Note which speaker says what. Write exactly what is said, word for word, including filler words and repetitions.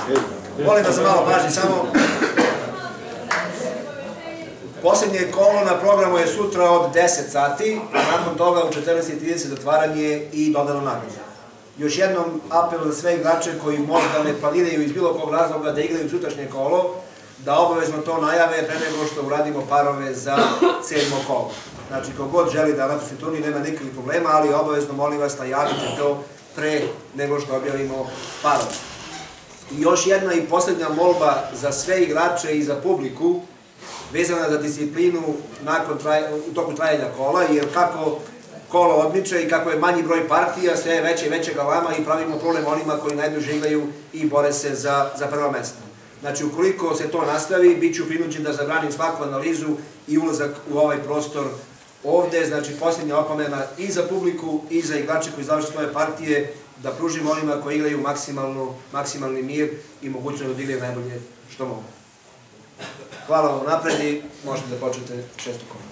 Speaker 1: Molim vas za malo pažnje, samo... Posljednje kolo na programu je sutra od deset sati, a nakon toga u četrnaest i trideset zatvaranje i dodano nagrada. Još jednom apel za sve igrače koji možda ne planiraju iz bilo kog razloga da igraju sutrašnje kolo, da obavezno to najave pre nego što uradimo parove za sedmo kolo. Znači, kogod želi da napusti turnir, nema nikakvih problema, ali obavezno molim vas najavite to pre nego što objavimo parove. I još jedna i posljednja molba za sve igrače i za publiku, vezana za disciplinu u toku trajanja kola, jer kako kolo odmiče i kako je manji broj partija, sve je veće i veće galama i pravimo problem onima koji najduže igraju i bore se za prva mesta. Znači, ukoliko se to nastavi, bit ću prinuđen da zabranim svaku analizu i ulazak u ovaj prostor ovde. Znači, posljednja opomena i za publiku i za igrače koji završi svoje partije, da pružimo onima koji igraju maksimalni mir i mogućnost da odigraju najbolje što mogu. Hvala vam napred i možete da počnete šesto kolo.